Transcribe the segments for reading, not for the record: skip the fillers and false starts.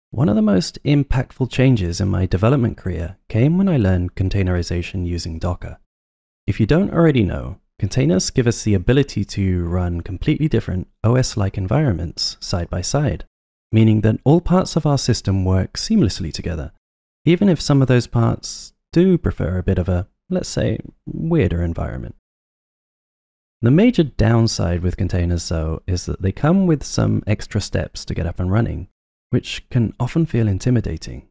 One of the most impactful changes in my development career came when I learned containerization using Docker. If you don't already know, containers give us the ability to run completely different OS-like environments side by side, meaning that all parts of our system work seamlessly together, even if some of those parts do prefer a bit of a, let's say, weirder environment. The major downside with containers, though, is that they come with some extra steps to get up and running, which can often feel intimidating.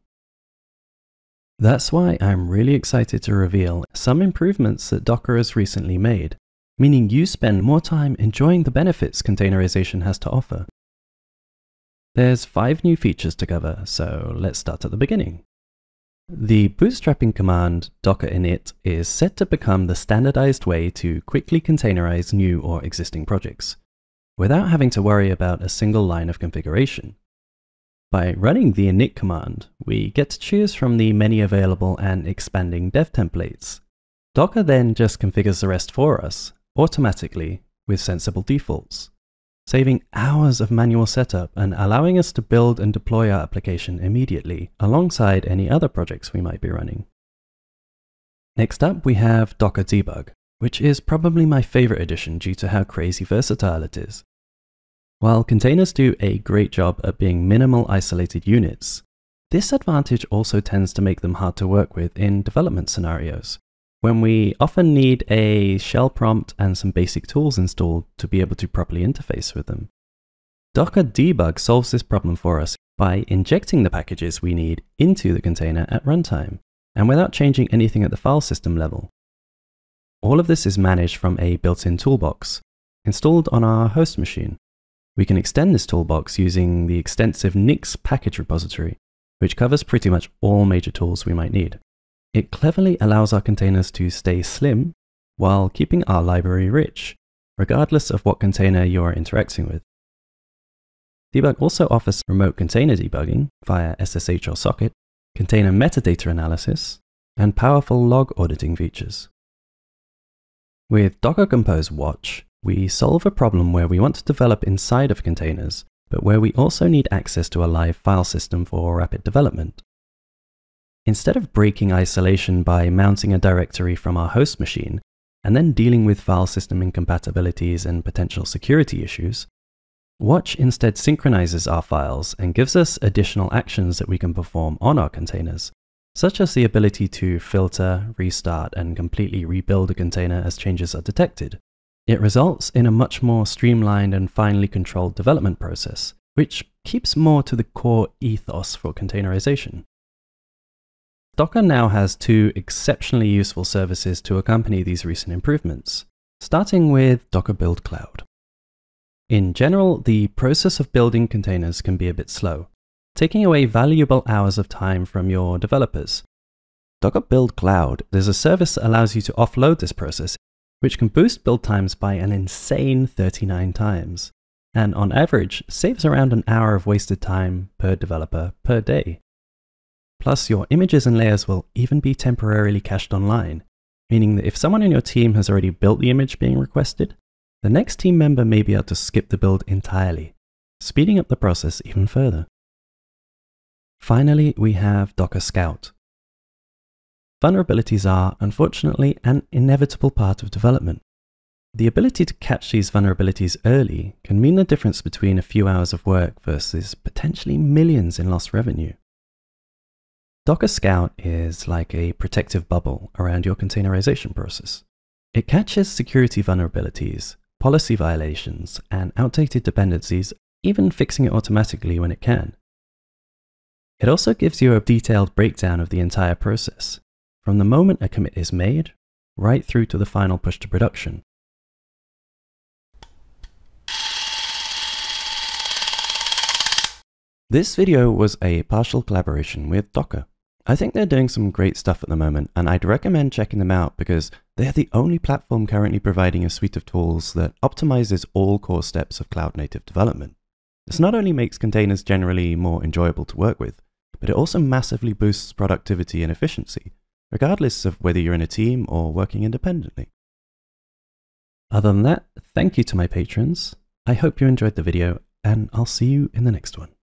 That's why I'm really excited to reveal some improvements that Docker has recently made, meaning you spend more time enjoying the benefits containerization has to offer. There's 5 new features to cover, so let's start at the beginning. The bootstrapping command Docker Init is set to become the standardized way to quickly containerize new or existing projects, without having to worry about a single line of configuration. By running the init command, we get to choose from the many available and expanding dev templates. Docker then just configures the rest for us, automatically, with sensible defaults, saving hours of manual setup and allowing us to build and deploy our application immediately, alongside any other projects we might be running. Next up, we have Docker Debug, which is probably my favorite addition due to how crazy versatile it is. While containers do a great job at being minimal isolated units, this advantage also tends to make them hard to work with in development scenarios, when we often need a shell prompt and some basic tools installed to be able to properly interface with them. Docker Debug solves this problem for us by injecting the packages we need into the container at runtime, and without changing anything at the file system level. All of this is managed from a built-in toolbox, installed on our host machine. We can extend this toolbox using the extensive Nix package repository, which covers pretty much all major tools we might need. It cleverly allows our containers to stay slim while keeping our library rich, regardless of what container you are interacting with. Debug also offers remote container debugging via SSH or socket, container metadata analysis, and powerful log auditing features. With Docker Compose Watch, we solve a problem where we want to develop inside of containers, but where we also need access to a live file system for rapid development. Instead of breaking isolation by mounting a directory from our host machine, and then dealing with file system incompatibilities and potential security issues, Watch instead synchronizes our files and gives us additional actions that we can perform on our containers, such as the ability to filter, restart, and completely rebuild a container as changes are detected. It results in a much more streamlined and finely controlled development process, which keeps more to the core ethos for containerization. Docker now has 2 exceptionally useful services to accompany these recent improvements, starting with Docker Build Cloud. In general, the process of building containers can be a bit slow, taking away valuable hours of time from your developers. Docker Build Cloud is a service that allows you to offload this process, which can boost build times by an insane 39 times, and on average saves around an hour of wasted time per developer per day. Plus, your images and layers will even be temporarily cached online, meaning that if someone in your team has already built the image being requested, the next team member may be able to skip the build entirely, speeding up the process even further. Finally, we have Docker Scout. Vulnerabilities are, unfortunately, an inevitable part of development. The ability to catch these vulnerabilities early can mean the difference between a few hours of work versus potentially millions in lost revenue. Docker Scout is like a protective bubble around your containerization process. It catches security vulnerabilities, policy violations, and outdated dependencies, even fixing it automatically when it can. It also gives you a detailed breakdown of the entire process, from the moment a commit is made, right through to the final push to production. This video was a partial collaboration with Docker. I think they're doing some great stuff at the moment, and I'd recommend checking them out because they're the only platform currently providing a suite of tools that optimizes all core steps of cloud-native development. This not only makes containers generally more enjoyable to work with, but it also massively boosts productivity and efficiency, regardless of whether you're in a team or working independently. Other than that, thank you to my patrons. I hope you enjoyed the video, and I'll see you in the next one.